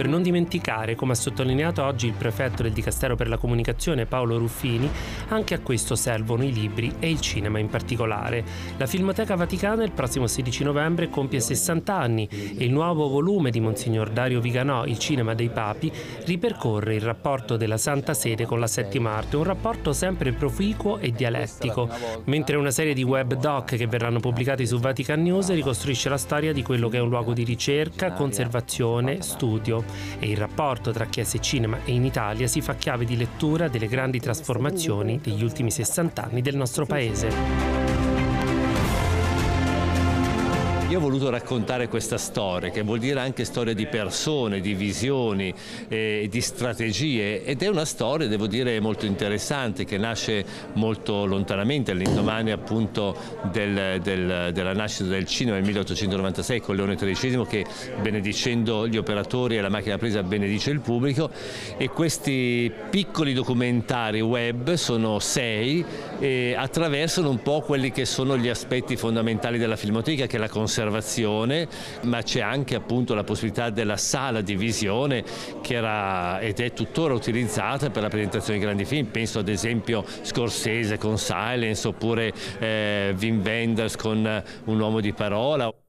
per non dimenticare, come ha sottolineato oggi il prefetto del Dicastero per la Comunicazione Paolo Ruffini, anche a questo servono i libri e il cinema in particolare. La Filmoteca Vaticana il prossimo 16 novembre compie 60 anni e il nuovo volume di Monsignor Dario Viganò, Il cinema dei papi, ripercorre il rapporto della Santa Sede con la settima arte, un rapporto sempre proficuo e dialettico, mentre una serie di web doc che verranno pubblicati su Vatican News ricostruisce la storia di quello che è un luogo di ricerca, conservazione, studio, e il rapporto tra Chiesa e cinema e in Italia si fa chiave di lettura delle grandi trasformazioni degli ultimi 60 anni del nostro paese. Io ho voluto raccontare questa storia, che vuol dire anche storia di persone, di visioni, di strategie, ed è una storia, devo dire, molto interessante, che nasce molto lontanamente, all'indomani appunto della nascita del cinema nel 1896 con Leone XIII, che benedicendo gli operatori e la macchina da presa benedice il pubblico, e questi piccoli documentari web, sono 6, e attraversano un po' quelli che sono gli aspetti fondamentali della filmoteca, che è la conservazione, ma c'è anche appunto la possibilità della sala di visione, che era ed è tuttora utilizzata per la presentazione di grandi film. Penso ad esempio Scorsese con Silence, oppure Wim Wenders con Un uomo di parola.